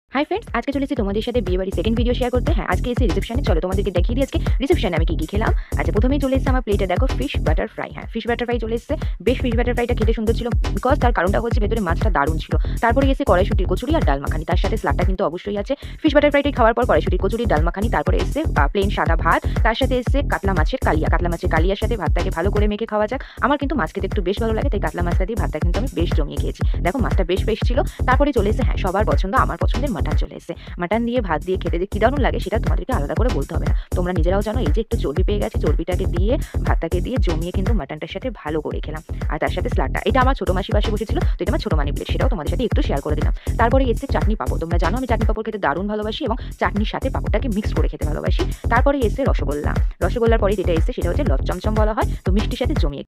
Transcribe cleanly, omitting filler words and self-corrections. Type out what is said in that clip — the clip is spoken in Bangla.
হাই ফ্রেন্ডস, আজকে চলেছি তোমাদের সাথে বিয়েবাড়ি সেকেন্ড ভিডিও শেয়ার করতে। হ্যাঁ, আজকে এসে রিসেপশনে, চলো তোমাদেরকে দেখিয়ে দিই আজকে রিসেপশনে আমি কি খেলাম। আচ্ছা, প্রথমেই চলে এসেছে আমার প্লেটে, দেখো ফিশ বাটার ফ্রাই। হ্যাঁ, ফিশ বাটার ফ্রাই চলে এসেছে। বেশ ফিশ বাটার ফ্রাইটা খেতে সুন্দর ছিল, বিকজ তার কারণটা হচ্ছে ভেতরে মাছটা দারুণ ছিল। তারপরে এসে কড়াইশুটির কচুরি আর ডাল মাখানি, তার সাথে স্লাডটা কিন্তু অবশ্যই আছে। ফিশ বাটার ফ্রাইটাই খাওয়ার পর কড়াইশুটির কচুরি, ডাল মাখানি, তারপরে এসে প্লেন সাদা ভাত, তার সাথে এসে কাতলা মাছের কালিয়া। কাতলা মাছের কালিয়ার সাথে ভাতটাকে ভালো করে মেখে খাওয়া যাক। আমার কিন্তু মাছ খেতে একটু বেশ ভালো লাগে, তাই কাতলা মাছটা দিয়ে ভাতটা কিন্তু আমি বেশ জমিয়ে খেয়েছি। দেখো মাছটা বেশ ফ্রেশ ছিল। তারপরে চলে এসে, হ্যাঁ, সবার পছন্দ, আমার পছন্দের মাটন চলে এসে। মাটন দিয়ে ভাত দিয়ে খেতে যে কি দারুণ লাগে সেটা তোমাদেরকে আলাদা করে বলতে হবে না, তোমরা নিজেরাও জানো। এই যে একটু চর্বি পেয়ে গেছে, চর্বিটাকে দিয়ে ভাতটাকে দিয়ে জমিয়ে কিন্তু মাটনটার সাথে ভালো করে খেলাম। আর তার সাথে স্লাডটা, এটা আমার ছোট মাসি পাশে বসেছিল, তো এটা আমার ছোট মানি প্লেট, সেটাও তোমাদের সাথে একটু শেয়ার করে দিলাম। তারপরে এসে চাটনি পাপড়, তোমরা জানো আমি চাটনি পাপড় খেতে দারুণ ভালোবাসি এবং চাটনির সাথে পাপড়টাকে মিক্স করে খেতে ভালোবাসি। তারপরে এসে রসগোল্লা। রসগোল্লার পরে যেটা এসে সেটা হচ্ছে চমচম বলা হয়, তো মিষ্টির সাথে জমিয়ে